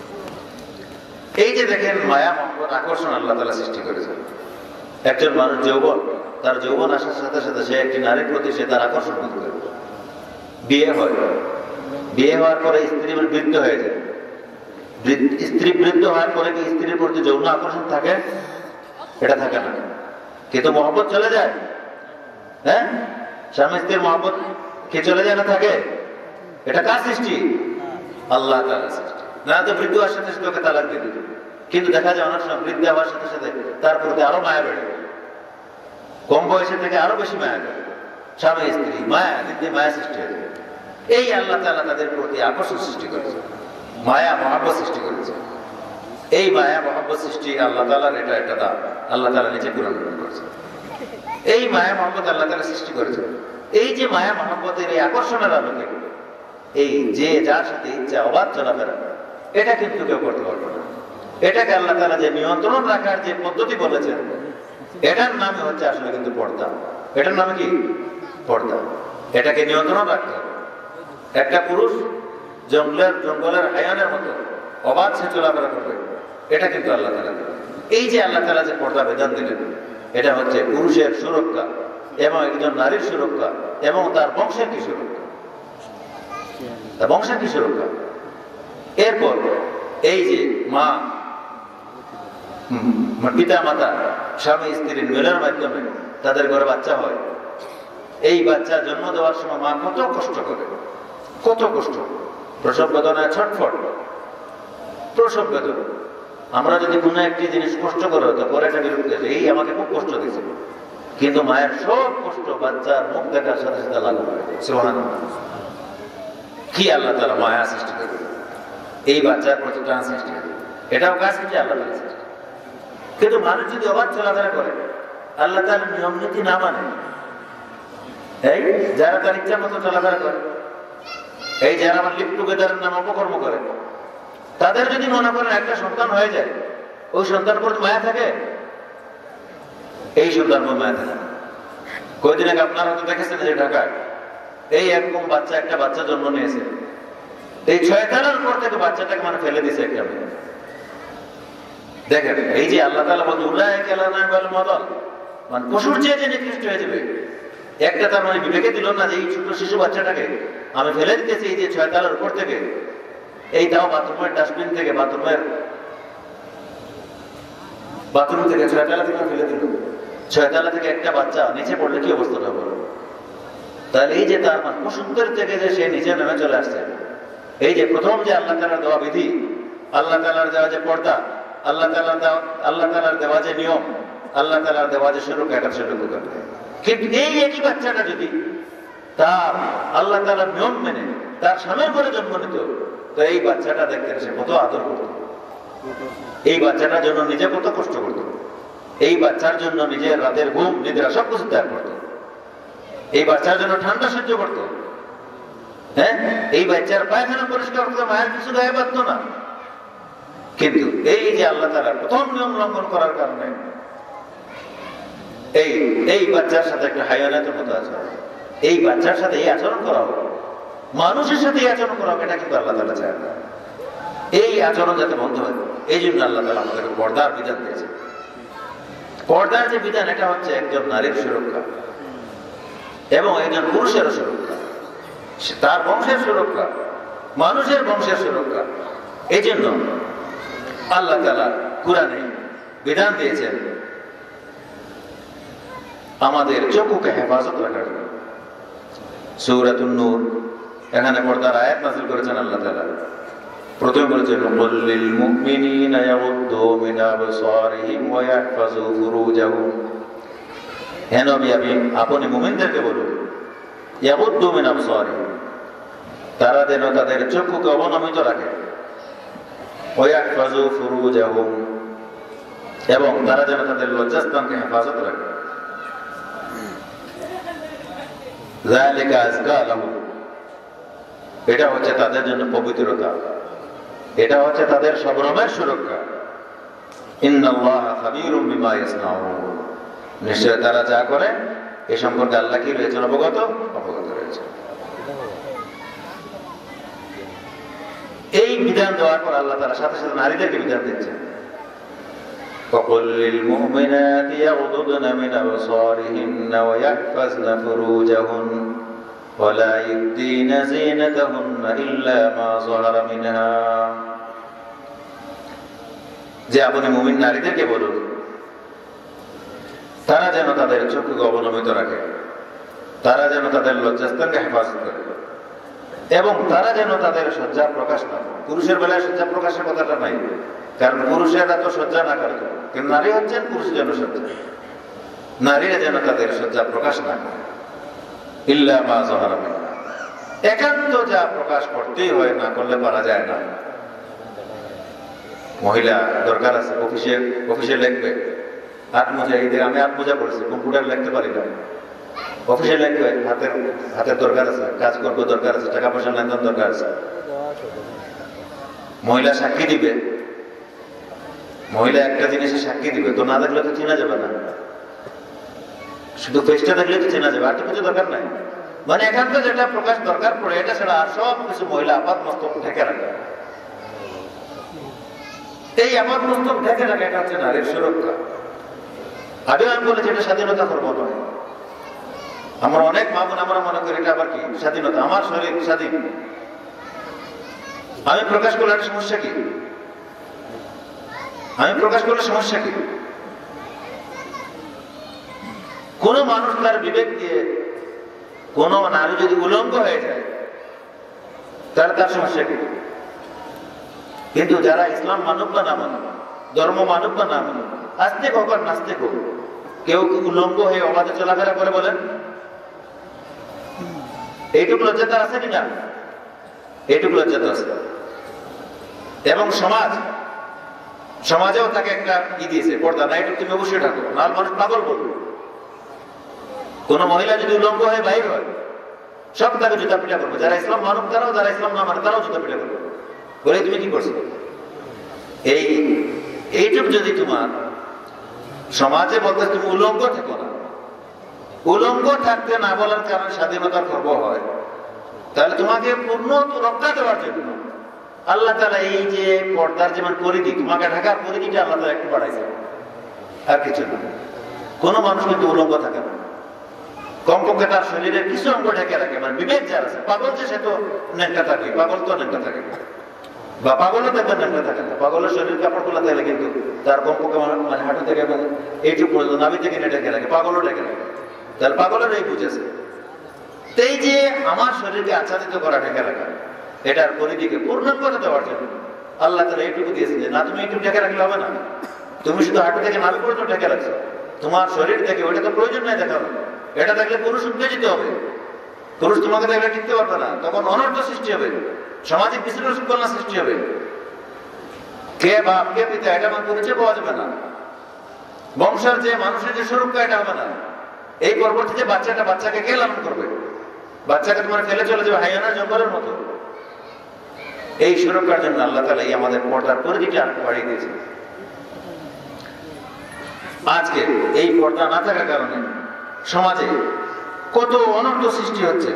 A: এই যে দেখেন মায়া মহব্বত আকর্ষণ আল্লাহ তাআলা সৃষ্টি করেছেন। একজন মানুষ যৌবন, তার যৌবন আসার সাথে সাথে সে একটি নারীর প্রতি সে তার আকর্ষণ বোধ করে। বিয়ে হয়, বিয়ে হওয়ার পরে স্ত্রী বৃদ্ধ হয়ে যায়। স্ত্রী বৃদ্ধ হওয়ার পরে কি স্ত্রীর প্রতি যৌন আকর্ষণ থাকে? এটা থাকে না, কিন্তু মহব্বত চলে যায়। হ্যাঁ, স্বামী স্ত্রীর মহব্বত কি চলে যায় না থাকে? এটা কার সৃষ্টি? আল্লাহ তাআলার সৃষ্টি। না তো বৃদ্ধ হওয়ার সাথে সাথে ওকে তালাক দিয়ে দিবে, কিন্তু দেখা যায় অনেক সময় বৃদ্ধ হওয়ার সাথে সাথে তার প্রতি আরো মায়া বেড়ে, কম বয়সের থেকে আরো বেশি মায়া বেড়ে। স্বামী স্ত্রী মায়া দিতে মায়া সৃষ্টি হয়ে যায়। এই আল্লাহ তাআলা তাদের প্রতি আকর্ষণ সৃষ্টি করেছে, মায়া মহব্বত সৃষ্টি করেছে। এই মায়া মহব্বত সৃষ্টি আল্লাহ তাআলার এটা একটা দান, আল্লাহ তাআলা নিজে পূরণ করেছে। এই মায়া মহব্বত আল্লাহ তাআলা সৃষ্টি করেছে। এই যে মায়া মহব্বতের এই আকর্ষণের আলোকে এই যে যার সাথে ইচ্ছা অবাধ চলাফেরা, এটা কিন্তু কেউ করতে পারবে না। এটাকে আল্লাহ তাআলা যে নিয়ন্ত্রণ রাখার যে পদ্ধতি বলেছেন, এটার নামে হচ্ছে আসলে কিন্তু পর্দা। এটার নামে কি? পর্দা। এটাকে নিয়ন্ত্রণ রাখতে হবে। একটা পুরুষ জঙ্গলের হায়ানের মতো অবাধ সে চলাফেরা করবে, এটা কিন্তু আল্লাহ তাআলা। এই যে আল্লাহ তাআলা যে পর্দা বিধান দিলেন, এটা হচ্ছে পুরুষের সুরক্ষা এবং একজন নারীর সুরক্ষা এবং তার বংশের কি সুরক্ষা, তার বংশের কি সুরক্ষা। এরপর এই যে মা, পিতা মাতা, স্বামী স্ত্রীর মিলনের মাধ্যমে তাদের ঘরে বাচ্চা হয়। এই বাচ্চা জন্ম দেওয়ার সময় মা কত কষ্ট করে, কত কষ্ট, প্রসব বেদনায় ছটফট, প্রসব বেদনা। আমরা যদি কোনো একটি জিনিস কষ্ট করে হতো পরে এটা বিরক্ত, এই আমাকে খুব কষ্ট দিয়েছিল, কিন্তু মায়ের সব কষ্ট বাচ্চার মুখ দেখার সাথে সাথে লাগু হয়। সুবহানাল্লাহ, কি আল্লাহ তাআলা মায়া সৃষ্টি করে এই বাচ্চার প্রতি টান সৃষ্টি করে, এটাও কাজ কি আল্লাহ তাআলা সৃষ্টি। কিন্তু মানুষ যদি অবাধ চলাফেরা করে, আল্লাহ তাআলার নিয়ম নীতি না মানে, এই যারা তার ইচ্ছা মতো চলাফেরা করে, এই যারা আমার লিপ টুগেদারের নাম অপকর্ম করে, তাদের যদি মনে করেন একটা সন্তান হয়ে যায়, ওই সন্তান প্রতি মায়া থাকে? এই সন্তান মায়া থাকে। কয়েকদিন আগে আপনারা হয়তো দেখেছেন যে ঢাকায় এই একদম বাচ্চা, একটা বাচ্চা জন্ম নিয়েছে, এই 6 তালার পর থেকে বাচ্চাটাকে মানে ফেলে দিয়েছে একটা মেয়ে। দেখেন, এই যে আল্লাহ তাআলা বলতে উলাইকা লানাল মাদাল, মানে পশুর চেয়ে যে নিকৃষ্ট হয়ে যাবে, একটা তার মানে বিবেকে দিল না যে এই ছোট শিশু বাচ্চাটাকে আমি ফেলে দিতেছি এই যে 6 তালার উপর থেকে, এই তাও বাথরুমের ডাস্টবিন থেকে, বাথরুম থেকে 6 তালা থেকে ফেলে দিল। 6 তালা থেকে একটা বাচ্চা নিচে পড়লে কি অবস্থাটা হবে? তাহলে এই যে তার মানে পশুত্বের থেকে যে সে নিচে নেমে চলে আসছে, এই যে প্রথম যে আল্লাহ তাআলার দেওয়া বিধি, আল্লাহ তাআলার দেওয়া যে পর্দা, আল্লাহ তাআলার দেওয়া যে নিয়ম, আল্লাহ তাআলার দেওয়া যে সুরক্ষা, এটা সুরক্ষা করবে। কিন্তু এই একই বাচ্চাটা যদি তার আল্লাহ তাআলার নিয়ম মেনে তার স্বামীর ঘরে জন্ম নিত, তো এই বাচ্চাটা দেখতেন সে কত আদর করত, এই বাচ্চাটার জন্য নিজে কত কষ্ট করত, এই বাচ্চার জন্য নিজের রাতের ঘুম নিদ্রা সবকিছু ত্যাগ করত, এই বাচ্চার জন্য ঠান্ডা সহ্য করত। হ্যাঁ, এই বাচ্চার পায়খানা পরিষ্কার করতে মায়ের কিছু গায়ে বাঁধত না। কিন্তু এই যে আল্লাহ তাআলা প্রথম নিয়ম লঙ্ঘন করার কারণে এই বাচ্চার সাথে একটা হায়ানাতের মতো আচরণ, এই বাচ্চার সাথে এই আচরণ করা হবে, মানুষের সাথে এই আচরণ করা হবে, এটা কিন্তু আল্লাহ তাআলা চায় না। এই আচরণ যাতে বন্ধ হয়, এই জন্য আল্লাহ তাআলা আমাদেরকে পর্দার বিধান দিয়েছে। পর্দার যে বিধান, এটা হচ্ছে একজন নারীর সুরক্ষা এবং একজন পুরুষের সুরক্ষা, তার বংশের সুরক্ষা, মানুষের বংশের সুরক্ষা। এই জন্য আল্লাহ তাআলা কুরআনে বিধান দিয়েছেন আমাদের চোখকে হেফাজত রাখার জন্য। সূরাতুন নূর এখানে পর্দার আয়াত নাযিল করেছেন আল্লাহ তাআলা। প্রথমে বলেছেন কুল লিল মুমিনিনা ইয়াগুদ্দু মিন আবসারিহিম ওয়া ইয়াহফাযু ফুরুজাহুম। হে নবী, আপনি মুমিনদেরকে বলুন ইয়াগুদ্দু মিন আবসারিহিম, তারা যেন তাদের চক্ষুকে অবনমিত রাখে, ওয়া ইয়াহফাযু ফুরুজাহুম, এবং তারা যেন তাদের লজ্জাস্থানকে হেফাজত রাখে। যালিকা আযকা লাহুম, এটা হচ্ছে তাদের জন্য পবিত্রতা, এটা হচ্ছে তাদের সবরমের সুরক্ষা। ইন্নাল্লাহা খাবীরুম বিমা ইয়াসনাউন, নিশ্চয় তারা যা করে এ সম্পর্কে আল্লাহ কি রয়েছেন অবগত রয়েছে। এই বিধান দেওয়ার পর আল্লাহ তাআলা সাথে সাথে নারীদেরকে বিধান দিচ্ছেন وَقُلْ لِلْمُؤْمِنَاتِ يَغْضُضْنَ مِنْ أَبْصَارِهِنَّ وَيَحْفَظْنَ فُرُوجَهُنَّ وَلَا يُبْدِينَ زِينَتَهُنَّ إِلَّا مَا ظَهَرَ مِنْهَا। যে আপনি মুমিন নারীদেরকে বলুন তারা যেন তাদের চক্ষুকে অবনমিত রাখে, তারা যেন তাদের লজ্জাস্থানকে হেফাজত করে, এবং তারা যেন তাদের সজ্জা প্রকাশ না করে। পুরুষের বেলায় সজ্জা প্রকাশের কথাটা নাই, কারণ পুরুষেরা তো সজ্জা না করে, কিন্তু নারী হচ্ছেন পুরুষের জন্য সজ্জা। নারীরা যেন তাদের সজ্জা প্রকাশ না করে, ইল্লা মা যাহারা মিনহা, একান্ত যা প্রকাশ করতেই হয়, না করলে পারা যায় না। মহিলা দরকার আছে, অফিসে লিখবে হাত মোজা, আমি হাত মোজা পড়েছি, কম্পিউটার লিখতে পারি না, অফিসে লিখবে হাতের দরকার আছে, কাজ করবো দরকার আছে, টাকা পয়সা লেনদেন দরকার আছে। মহিলা সাক্ষী দিবে, মহিলা একটা জিনিসে সাক্ষী দিবে, তো না দেখলে তো চেনা যাবে না, শুধু ফেসটা দেখলে তো চেনা যাবে, আর তো কিছু দরকার নাই। মানে একান্ত যেটা প্রকাশ দরকার পড়ে এটা ছাড়া আর সব কিছু মহিলা আপাত মস্তক ঢেকে রাখে। এই আপাত মস্তক ঢেকে রাখে, এটা হচ্ছে নারীর সুরক্ষা। আগে আমি বলেছি এটা স্বাধীনতা ধর্ম নয়। আমরা অনেক মা বোন আমরা মনে করি এটা আবার কি স্বাধীনতা, আমার শরীর স্বাধীন, আমি প্রকাশ করলে একটা সমস্যা কি, আমি প্রকাশ করলে সমস্যা কি? কোন মানুষ তার বিবেক দিয়ে কোন নারী যদি উলঙ্গ হয়ে যায় তাহলে তার সমস্যা কি? কিন্তু যারা ইসলাম মানুক বা না মানুক, ধর্ম মানুক বা না মানুক, আস্তিক হোক আর নাস্তিক হোক, কেউ কি উলঙ্গ হয়ে অবাধে চলাফেরা করে বলেন? এইটুকু লজ্জাতা আছে কিনা? এইটুকু লজ্জাতা আছে। এবং সমাজেও তাকে একটা ই দিয়েছে, পর্দা না, এটা তুমি অবশ্যই ঢাকো, নাহলে মানুষ পাগল বলবে। কোন মহিলা যদি উলঙ্গ হয়ে বাইর হয় সব তাকে জুতা পিটা করবে, যারা ইসলাম মানুক তারাও, যারা ইসলাম না মানে তারাও জুতা পিটা করবে, বলে তুমি কি করছো? এইটুকু যদি তোমার সমাজে বলতে তুমি উলঙ্গ থেকো না, উলঙ্গ থাকতে না বলার কারণে স্বাধীনতার খর্ব হয়, তাহলে তোমাকে পূর্ণ রক্ষা দেওয়ার জন্য আল্লাহ তাআলা এই যে পর্দার যেমন পরিধি, তোমাকে ঢাকার পরিধিটা আল্লাহ তাআলা একটু বাড়াইছে, আর কিছু না। কোন মানুষ কিন্তু উলঙ্গ থাকে না, কমপক্ষে তার শরীরের কিছু অঙ্গ ঢেকে রাখে। মানে বিবেক যার আছে, পাগল যে সে তো ন্যাংটা থাকে, পাগল তো ন্যাংটা থাকে, বা পাগলও দেখবেন ন্যাংটা থাকে না। পাগলের শরীর কাপড় তোলা থাকলে কিন্তু তার কমপক্ষে মানে হাঁটু থেকে এইটুকু পর্যন্ত নাভি থেকে ঢেকে রাখে, পাগলও ঢেকে রাখে, তাহলে পাগলের এই বুঝেছে। এই যে আমার শরীরকে আচ্ছাদিত করা, ঢেকে রাখা, এটার পরিধিকে পূর্ণাঙ্গ দেওয়ার জন্য আল্লাহ তাআলা এইটুকু দিয়েছেন যে না তুমি এইটুকু ঢেকে রাখলে হবে না, তুমি শুধু হাঁটু থেকে নাভি পর্যন্ত ঢেকে রাখছো, তোমার শরীর থেকে ওইটা তো প্রয়োজন নাই দেখানো। এটা দেখলে পুরুষ উত্তেজিত হবে, পুরুষ তোমাকে দেখলে টিকতে পারবে না, তখন অনর্থ সৃষ্টি হবে, সামাজিক বিশৃঙ্খলা সৃষ্টি হবে। কে বাপ কে পিতা এটা আমার পরিচয় পাওয়া যাবে না, বংশের যে মানুষের যে সুরক্ষা এটা হবে না। এই পরবর্তীতে বাচ্চাকে কে লালন করবে? বাচ্চাকে তোমার ফেলে চলে যাবে হাইয়ানার জঙ্গলের মতো। এই সুরক্ষার জন্য আল্লাহ তাআলা এই আমাদের পর্দার পরিধিটা বাড়িয়ে দিয়েছে। আজকে এই পর্দা না থাকার কারণে সমাজে কত অনর্থ সৃষ্টি হচ্ছে,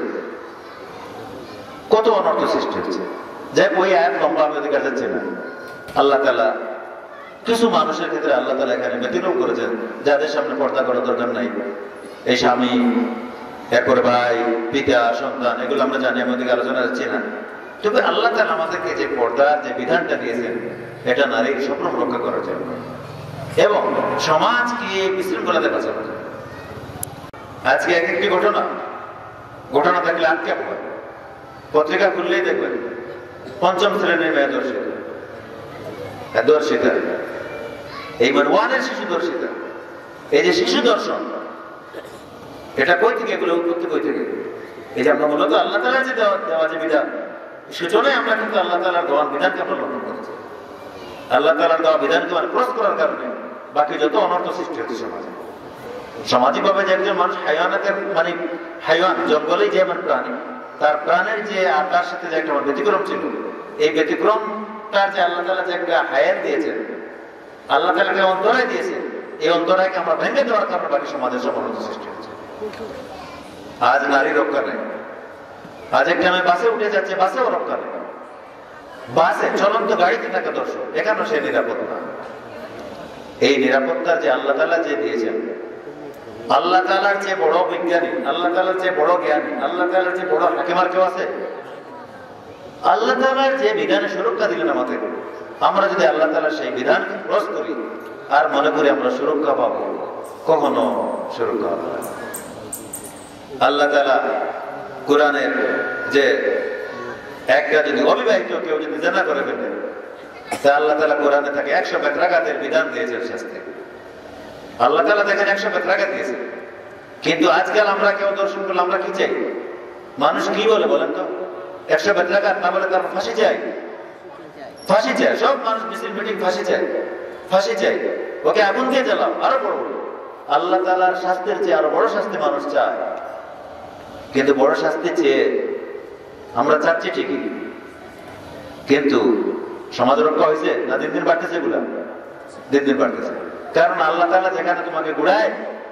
A: কত অনর্থ সৃষ্টি হচ্ছে। যাই ওই আয়াত লম্বা আমি ওদিকে যাচ্ছি না। আল্লাহ তাআলা কিছু মানুষের ক্ষেত্রে আল্লাহ তাআলা এখানে ব্যতিক্রম করেছেন, যাদের সামনে পর্দা করার দরকার নাই। এই স্বামী, এরপরে ভাই, পিতা, সন্তান, এগুলো আমরা জানি, আমি ওদিকে আলোচনা যাচ্ছি না। তবে আল্লাহ তাআলা আমাদেরকে যে পর্দার যে বিধানটা দিয়েছেন এটা নারীর সম্ভ্রম রক্ষা করার জন্য এবং সমাজকে বিশৃঙ্খলাতে বাঁচানোর জন্য। আজকে এক একটি ঘটনা থাকলে আটকে পড়ে, পত্রিকা খুললেই দেখবেন পঞ্চম শ্রেণীর মেয়ে দর্শিতা, এই মানে ওয়ানের শিশু দর্শিতা। এই যে শিশু দর্শন, এটা কই থেকে, এগুলো উৎপত্তি কই থেকে? এই যে আমরা মূলত আল্লাহ তাআলার যে দেওয়া যে বিধান, সেজন্য আমরা কিন্তু আল্লাহ তাআলার দেওয়া বিধানকে আমরা লঙ্ঘন করেছি। আল্লাহ তাআলার দেওয়া বিধানকে মানে ক্রস করার কারণে বাকি যত অনর্থ সৃষ্টি হচ্ছে সমাজে। সামাজিকভাবে যে একজন মানুষ হাইওয়ানাতের মানে হাইওয়ান, জঙ্গলেই যে আমার প্রাণী, তার প্রাণের যে তার সাথে যে একটা ব্যতিক্রম ছিল, এই ব্যতিক্রমটার যে আল্লাহ তাআলা যে একটা হায়াত দিয়েছেন, আল্লাহ তাআলা একটা অন্তরায় দিয়েছেন, এই অন্তরায়কে আমরা ভেঙে দেওয়ার কারণে বাকি সমাজের সব অনর্থ সৃষ্টি হচ্ছে। আজ নারী রক্ষা নেই। আজ একটা আমি বাসে উঠে যাচ্ছে, বাসেও রক্ষা নেই। বাসে চলন্ত গাড়িতে থাকা দর্শক, এখানেও সে নিরাপদ না। এই নিরাপত্তার যে আল্লাহ তাআলা যে দিয়েছেন, আল্লাহ তাআলার চেয়ে বড় বিজ্ঞানী, আল্লাহ তাআলার চেয়ে বড় জ্ঞানী, আল্লাহ তাআলার চেয়ে বড় হাকিমার কেউ আছে? আল্লাহ তাআলার যে বিধানে সুরক্ষা দিলেন আমাদের, আমরা যদি আল্লাহ তাআলার সেই বিধানকে ক্রস করি আর মনে করি আমরা সুরক্ষা পাবো, কখনো সুরক্ষা হবে না। আল্লাহ তাআলা কোরআনের যে একটা যদি অবিবাহিত কেউ যদি জিনা করে ফেলে, তা আল্লাহ তাআলা কোরআনে তাকে 100 বেত্রাঘাতের বিধান দিয়েছেন শাস্তি। আল্লাহ তাআলা দেখেন 100 বেত্রাঘাত দিয়েছে, কিন্তু আজকাল আমরা কেউ দর্শন করলে আমরা কি চাই? মানুষ কি বলে বলেন তো? 100 বেত্রাঘাত না বলে তার ফাঁসি চাই, ফাঁসি চাই। সব মানুষ মিছিল মিটিং ফাঁসি চাই, ওকে আগুন দিয়ে জ্বালাও, আরো বড়। আল্লাহ তাআলার শাস্তির চেয়ে আরো বড় শাস্তি মানুষ চায়, কিন্তু বড় শাস্তি চেয়ে আমরা চাচ্ছি ঠিকই, কিন্তু সমাজ রক্ষা হয়েছে না? দিন দিন বাড়তেছে, এগুলা দিন দিন বাড়তেছে। কারণ আল্লাহ তাআলা যেখানে তোমাকে গুড়ায়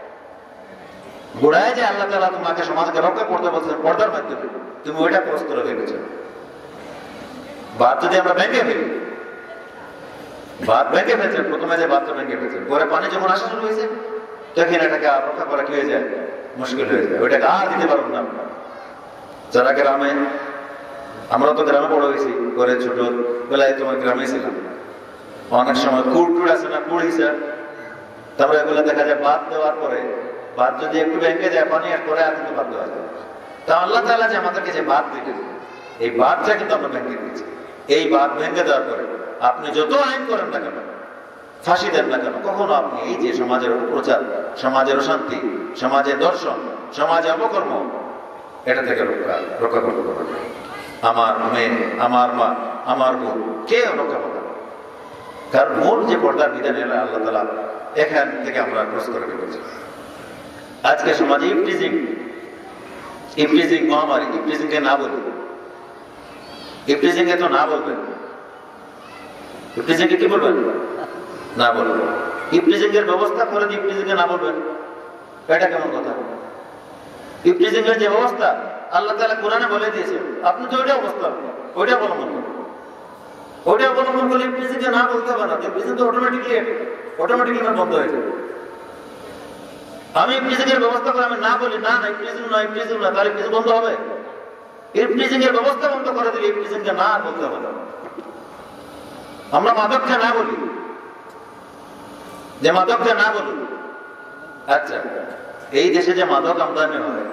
A: যে আল্লাহ তাআলা তোমাকে সমাজকে রক্ষা করতে বলছেন পর্দার মাধ্যমে, তুমি ওইটা ক্রস করে ফেলেছো। বাদ যদি আমরা ভেঙে ফেলি, বাদ ভেঙে ফেলছে, প্রথমে যে বাদটা ভেঙে ফেলছে, পরে পানি যখন আসা শুরু হয়েছে, তখন এটাকে আর রক্ষা করা কি হয়ে যায়? মুশকিল হয়ে যায়। ওইটাকে আর দিতে পারবো না। যারা গ্রামে, আমরা তো গ্রামে বড় হয়েছি, করে ছোট বেলায় তোমার গ্রামে ছিলাম, অনেক সময় কুড় আছে না, কুড় হিসাব, তারপরে এগুলো দেখা যায় বাদ দেওয়ার পরে, বাদ যদি একটু ভেঙে যায় পানি আর পরে আর কিন্তু বাদ দেওয়া যায়। তা আল্লাহ তাআলা যে আমাদেরকে যে বাদ দিলেন, এই বাদটা কিন্তু আমরা ভেঙে দিয়েছি। এই বাদ ভেঙে দেওয়ার পরে আপনি যত আইন করেন না কেন, ফাঁসি দেন না কেন, কখনো আপনি এই যে সমাজের অপপ্রচার, সমাজের অশান্তি, সমাজের দর্শন, সমাজে অপকর্ম, এটা থেকে রক্ষা করতে পারবেন। আমার মেয়ে, আমার মা, আমার বোন, কেউ রক্ষা করবে না। কারণ মূল যে পর্দার বিধান এলা আল্লাহ তাআলা, এখান থেকে আমরা ক্রস করে ফেলেছি। আজকে সমাজে ইফটিজিং মহামারী, ইফটিজিংকে না বলি, ইফটিজিংকে তো না বলবেন, ইফটিজিংকে কি বলবেন? না বলবেন। ইফটিজিং এর ব্যবস্থা করে দিয়ে ইফটিজিংকে না বলবেন, এটা কেমন কথা? ইফটিজিং এর যে ব্যবস্থা আল্লাহ তাআলা কোরআনে বলে দিয়েছে, আপনি তো ওইটা অবস্থা, ওইটা অবলম্বন করুন। ওইটা অবলম্বন করলে ইফটিজিংকে না বলতে হবে না, ইফটিজিং তো অটোমেটিকলি বন্ধ হয়ে যাবে। আমি ইফটিজিং এর ব্যবস্থা করে আমি না বলি না ইফটিজিং না, তাহলে ইফটিজিং বন্ধ হবে? ইফটিজিং এর ব্যবস্থা বন্ধ করে দিলে ইফটিজিংকে না বলতে হবে না। আমরা মাদককে না বলি, যে মাদককে না বলি। আচ্ছা, এই দেশে যে মাদক আমদানি হয়,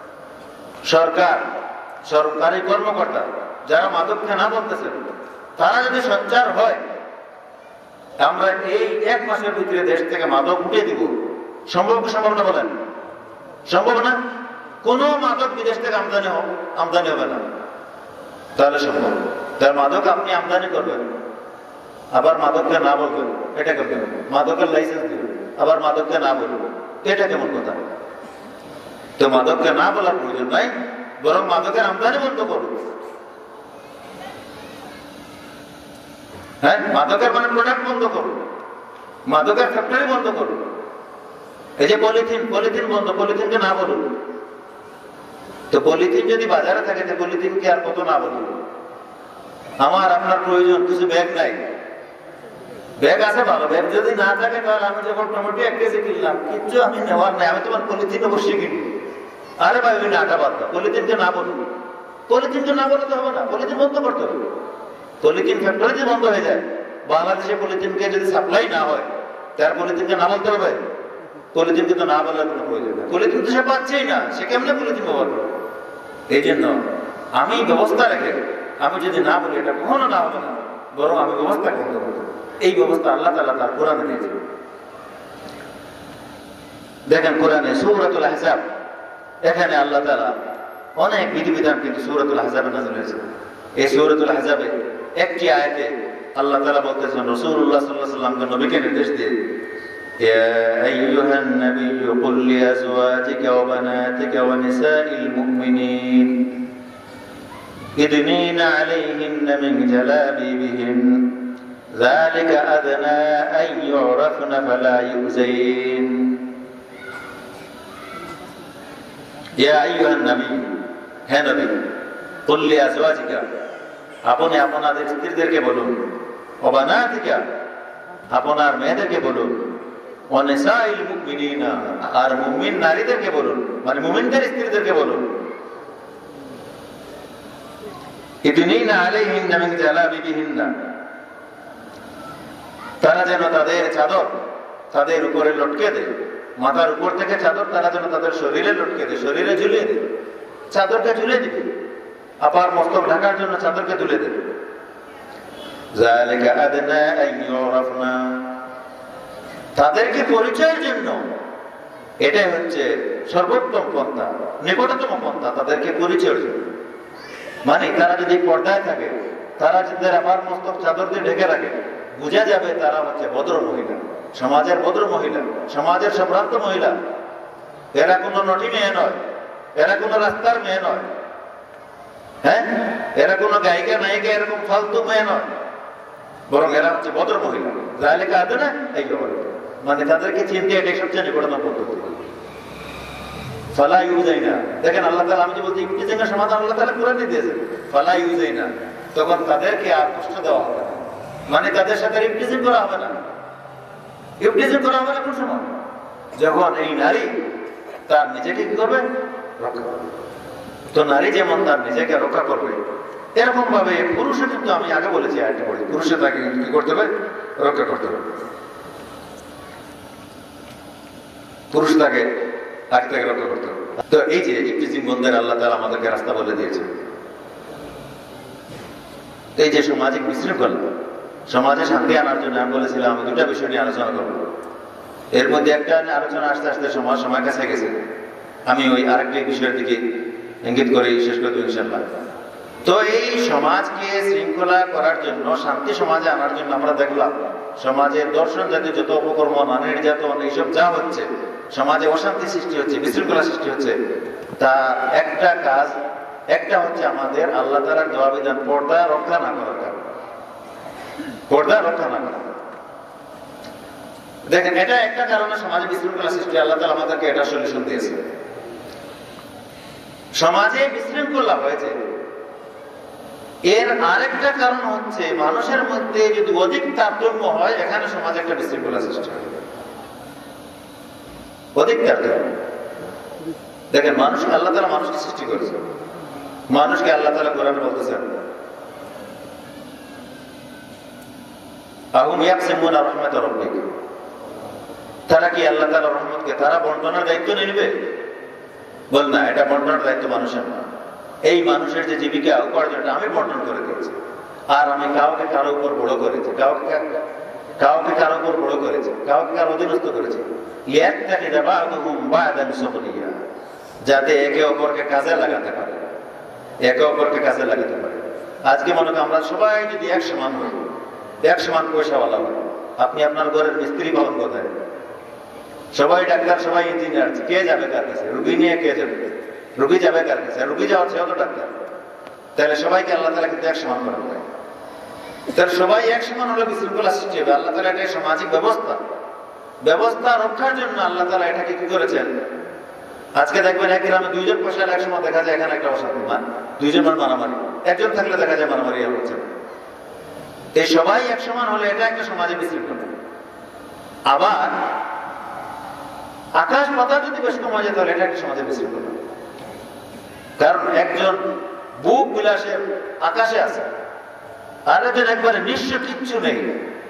A: সরকারি কর্মকর্তা যারা মাদককে না বলতেছেন, তারা যদি সোচ্চার হয়, আমরা এই 1 মাসের ভিতরে দেশ থেকে মাদক উঠিয়ে দিব, সম্ভব না? বলেন সম্ভব না? কোন মাদক বিদেশ থেকে আমদানি হবে না, তাহলে সম্ভব। তার মাদক আপনি আমদানি করবেন, আবার মাদককে না বলবেন, এটা করবেন। মাদকের লাইসেন্স দিবেন, আবার মাদককে না বলবেন, এটা কেমন কথা? তো মাদককে না বলার প্রয়োজন নাই, বরং মাদকের আমদানি বন্ধ করুন। হ্যাঁ, মাদকের মানে প্রোডাক্ট বন্ধ করুন, মাদকের ফ্যাক্টরি বন্ধ করুন। এই যে পলিথিন বন্ধ, পলিথিনকে না বলুন। তো পলিথিন যদি বাজারে থাকে, তো পলিথিনকে আর কত না বলুন। আমার আপনার প্রয়োজন কিছু ব্যাগ নাই, ব্যাগ আছে ভালো, ব্যাগ যদি না থাকে তাহলে আমি যখন টমেটো 1 কেজি কিনলাম, কিচ্ছু আমি নেওয়ার নাই, আমি তোমার পলিথিন অবশ্যই কিনবো। আরে ভাই, ওই নাটা বাদ দাও, পলিথিনকে না বলুন। পলিথিনকে না বলতে হবে না, পলিথিন বন্ধ করতে হবে। পলিথিন ফ্যাক্টরি যদি বন্ধ হয়ে যায়, বাংলাদেশে পলিথিনকে যদি সাপ্লাই না হয়, তার পলিথিনকে না বলতে হবে? পলিথিনকে তো না বলার কোনো প্রয়োজন নেই। পলিথিন তো সে পাচ্ছেই না, সে কেমনে পলিথিন ব্যবহার করবে? এই জন্য আমি ব্যবস্থা রেখে আমি যদি না বলি এটা কখনো না হবে না, বরং আমি ব্যবস্থা করতে পারবো। এই ব্যবস্থা আল্লাহ তাআলা তার কোরআনে দিয়েছে। দেখেন কোরআনে সূরাতুল আহজাব, এখানে আল্লাহ তাআলা অনেক বিধিবিধান কিন্তু সূরাতুল আহজাবে নাযিল হয়েছে। এই সূরাতুল আহজাবে একটি আয়াতে আল্লাহ তাআলা বলতেছেন রাসূলুল্লাহ সাল্লাল্লাহু আলাইহি ওয়াসাল্লামকে, নবীকে নির্দেশ দিয়ে, ইয়া আইয়ুহান নাবিয়্যু কুল লিআজওয়াজিকা ওয়া বানাতিকা ওয়া নিসাইল মুমিনিন ইদনিনা আলাইহিন্না মিন জালাবিবিহিন যালিকা আদনা আন ইউরাফনা ফালা ইউযাইন। ইয়া আইয়ুহান নাবিয়্যু, হে নবী, কুল লিআজওয়াজিকা, আপনি আপনাদের স্ত্রীদেরকে বলুন, ওয়া বানাতিকা, আপনার মেয়েদেরকে বলুন, ওয়া নিসাইল মুমিনিনা, আর মুমিন নারীদেরকে বলুন, মানে মুমিনদের স্ত্রীদেরকে বলুন, ইদনিনা আলাইহিন্না মিন জালাবিবিহিন্না, তারা যেন তাদের চাদর তাদের উপরে লটকে দেয়, মাথার উপর থেকে চাদর তারা যেন তাদের শরীরে লটকে দেয়, শরীরে ঝুলিয়ে দেয়, চাদরটা ঝুলিয়ে দিবে, আবার মস্তক ঢাকার জন্য চাদরকে তুলে দেবে। যালিকা আদনা আন ইউরাফনা, তাদেরকে পরিচয়ের জন্য এটাই হচ্ছে সর্বোত্তম পন্থা, নিকটতম পন্থা, তাদেরকে পরিচয়ের জন্য। মানে তারা যদি পর্দায় থাকে, তারা যদি আবার মস্তক চাদর দিয়ে ঢেকে রাখে, বোঝা যাবে তারা হচ্ছে ভদ্র মহিলা, সমাজের ভদ্র মহিলা, সমাজের সম্ভ্রান্ত মহিলা। এরা কোনো নটি মেয়ে নয়, এরা কোনো রাস্তার মেয়ে নয়, হ্যাঁ, এরা কোনো গায়িকা নায়িকা এরকম ফালতু মেয়ে নয়, বরং এরা হচ্ছে ভদ্র মহিলা। যালিকা আদনা আন ইউরাফনা, মানে তাদেরকে চিনতে এটাই সবচেয়ে নিকটতম পদ্ধতি। ফালা ইউযাইনা, দেখেন আল্লাহ তাআলা, আমি যে বলছি ইফতিজিংয়ের সমাধান আল্লাহ তাআলা কোরআনে দিয়েছেন, ফালা ইউযাইনা, তখন তাদেরকে আর কষ্ট দেওয়া হবে না, মানে তাদের সাথে ইফতিজিং করা হবে না। ইফতিজিং করা হবে না কোন সময়? যখন এই নারী তার নিজেকে কি করবে? রক্ষা করবে। তো নারী যেমন তার নিজেকে রক্ষা করবে, এরকম ভাবে পুরুষে কিন্তু, আমি আগে বলেছি আরেকটা বলি, পুরুষে তাকে কি করতে হবে? রক্ষা করতে হবে। পুরুষ তাকে আগে থেকে রক্ষা করতে হবে। তো এই যে ইফতিজিং বন্ধের আল্লাহ তাআলা আমাদেরকে রাস্তা বলে দিয়েছে। এই যে সামাজিক বিশৃঙ্খলা, সমাজে শান্তি আনার জন্য আমি বলেছিলাম আমি দুটা বিষয় নিয়ে আলোচনা করবো। এর মধ্যে একটা আলোচনা আস্তে আস্তে সময় কাছে গেছে, আমি ওই আরেকটি বিষয়ের দিকে ইঙ্গিত করে শেষ করে দেব ইনশাআল্লাহ। তো এই সমাজকে শৃঙ্খলা করার জন্য, শান্তি সমাজে আনার জন্য আমরা দেখলাম সমাজের দর্শন জাতীয় যত অপকর্ম, নারী নির্যাতন, এইসব যা হচ্ছে, সমাজে অশান্তি সৃষ্টি হচ্ছে, বিশৃঙ্খলা সৃষ্টি হচ্ছে, তার একটা কাজ, একটা হচ্ছে আমাদের আল্লাহ তাআলার দেওয়া বিধান পর্দা রক্ষা না করার কারণে, পর্দা রক্ষা না করা। দেখেন এটা একটা কারণে সমাজে বিশৃঙ্খলা সৃষ্টি, আল্লাহ তাআলা আমাদেরকে এটা সলিউশন দিয়েছে। সমাজে বিশৃঙ্খলা হয়েছে, এর আরেকটা কারণ হচ্ছে মানুষের মধ্যে যদি অধিক তারতম্য হয়, এখানে সমাজে একটা বিশৃঙ্খলা সৃষ্টি হয়, অধিক তারতম্য। দেখেন মানুষকে আল্লাহ তাআলা মানুষকে সৃষ্টি করেছে, মানুষকে আল্লাহ তাআলা কোরআনে বলতেছেন আহুম ইয়াকসিমুনা রাহমাত রাব্বিক, তারা কি আল্লাহ তাআলার রহমতকে তারা বন্টনের দায়িত্ব নিয়ে নেবে? বল না, এটা বন্টনের দায়িত্ব মানুষের না। এই মানুষের যে জীবিকা উপার্জনটা আমি বন্টন করে দিয়েছি, আর আমি কাউকে কারো উপর বড় করেছি, কাউকে কারো উপর বড় করেছি, কাউকে কারো অধীনস্থ করেছি, লিয়াত্তাখিযা বা'দুহুম বা'দান সুখরিয়া, যাতে একে অপরকে কাজে লাগাতে পারে, একে অপরকে কাজে লাগাতে পারে। আজকে মনে করেন আমরা সবাই যদি এক সমান হই, এক সমান পয়সাওয়ালা হয়, আপনি আপনার ঘরের মিস্ত্রি পাবেন কোথায়? সবাই ডাক্তার, সবাই ইঞ্জিনিয়ার, কে যাবে কার কাছে? রুগী নিয়ে কে যাবে? রুগী যাবে কার কাছে? রুগী যাওয়ার সেও তো ডাক্তার। তাহলে সবাইকে আল্লাহ তাআলা কিন্তু এক সমান করা হয়। তাহলে সবাই এক সমান হলে বিশৃঙ্খলা সৃষ্টি হবে। আল্লাহ তাআলা এটা সামাজিক ব্যবস্থা রক্ষার জন্য আল্লাহ তাআলা এটাকে কি করেছেন? আজকে দেখবেন এক গ্রামে দুইজন পয়সা এক সময় দেখা যায় এখানে একটা অশান্তি, দুইজন মারামারি, একজন থাকলে দেখা যায় মারামারি হচ্ছে। এই সবাই এক সমান হলে এটা একটা সমাজে বিশৃঙ্খলা। আবার আকাশ পাতাল যদি বেশ কমা যেত তাহলে এটা একটা সমাজে বিশৃঙ্খলা। কারণ একজন বুক বিলাসে আকাশে আছে, আর একজন একবারে নিঃস্ব, কিচ্ছু নেই,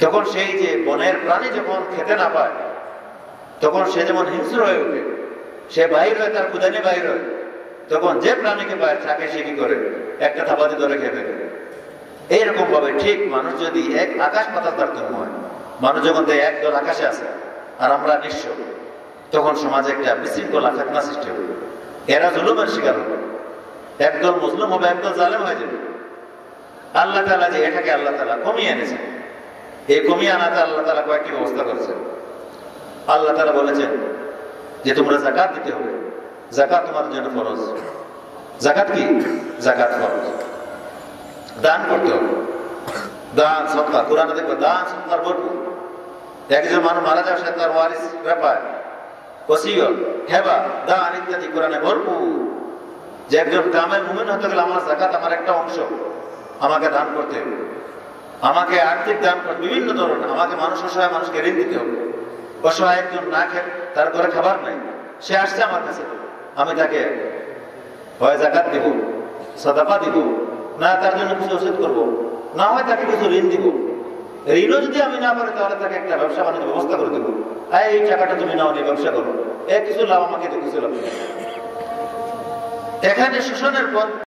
A: তখন সেই যে বনের প্রাণী যখন খেতে না পায়, তখন সে যেমন হিংস্র হয়ে ওঠে, সে বাহির হয়, তার ক্ষুধা নিয়ে বাহির হয়, তখন যে প্রাণীকে পায় তাকে সে কি করে একটা থাবাতে ধরে খেয়ে ফেলে। এইরকম ভাবে ঠিক মানুষ যদি এক আকাশ পাতাল তারতম্য হয়, মানুষ যখন একদল আকাশে আছে আর আমরা নিঃস্ব, তখন সমাজে একটা বিশৃঙ্খলা ফিতনা সৃষ্টি হবে। এরা জুলুমের শিকার হবে, একদল মুসলিম হবে, একদল জালেম হয়ে যাবে। আল্লাহ তাআলা যে এটাকে আল্লাহ তাআলা কমিয়ে এনেছেন, এই কমিয়ে আনাতে আল্লাহ তাআলা কয়েকটি ব্যবস্থা করেছেন। আল্লাহ তাআলা বলেছেন যে তোমরা যাকাত দিতে হবে, যাকাত তোমার জন্য ফরজ। যাকাত কি? যাকাত ফরজ। দান করতে হবে, দান সদকা। কোরআনে দেখবে দান সদকার ভরপুর। একজন মানুষ মারা যাওয়ার সাথে তার ওয়ারিসরা পায় ওসিয়ত, হেবা, দান ইত্যাদি কোরআনে ভরপুর। যে একজন কামেল মুমিন হতে গেলে আমার যাকাত আমার একটা অংশ আমাকে দান করতে হবে, আমাকে আর্থিক দান করতে, বিভিন্ন ধরনের। আমাকে মানুষ অসহায় মানুষকে ঋণ দিতে হবে। অসহায় একজন না খেয়ে তার ঘরে খাবার নাই, সে আসছে আমার কাছে, আমি তাকে হয় যাকাত দিব, সাদাকা দিব, না তার জন্য কিছু ওসিয়ত করবো, না হয় তাকে কিছু ঋণ দিব। ঋণও যদি আমি না পারি তাহলে তাকে একটা ব্যবসা বাণিজ্য ব্যবস্থা করে দেবো। এই টাকাটা তুমি নাও, নিয়ে ব্যবসা করো, কিছু লাভ আমাকে তো কিছু লাভ। এখানে শোষণের পর